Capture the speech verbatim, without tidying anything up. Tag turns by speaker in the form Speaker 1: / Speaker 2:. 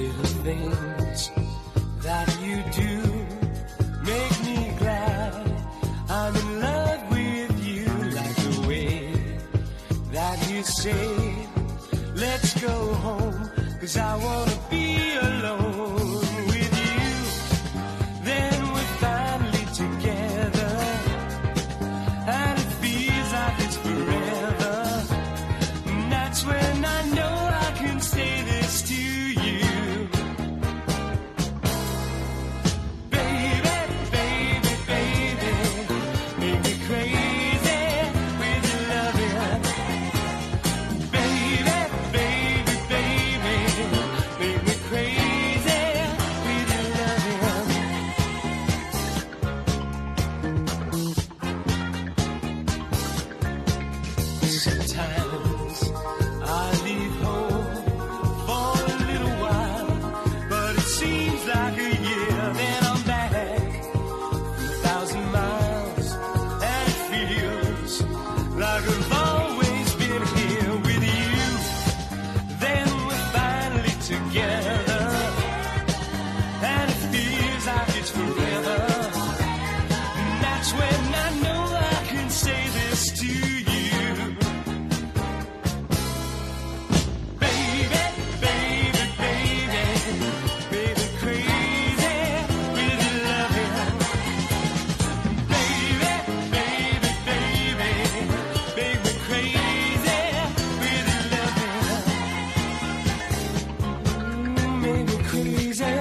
Speaker 1: little things that you do make me glad. I'm in love with you, like the way that you say, let's go home, 'cause I wanna be alone with you. Then we're finally together, and it feels like it's forever. And that's when I know I can say this to you. Baby, baby, baby, make me crazy with your loving. Baby, baby, baby, make me crazy with your loving. Sometimes I leave home for a little while, but it seems like a year. Then I'm back a thousand miles, and it feels like I've always been here with you. Then we're finally together, and it feels like it's forever. And that's when I know I can say this to you. Baby, baby, baby, baby, crazy with your loving. Baby, baby, baby, baby, crazy with your loving. Mm, make me crazy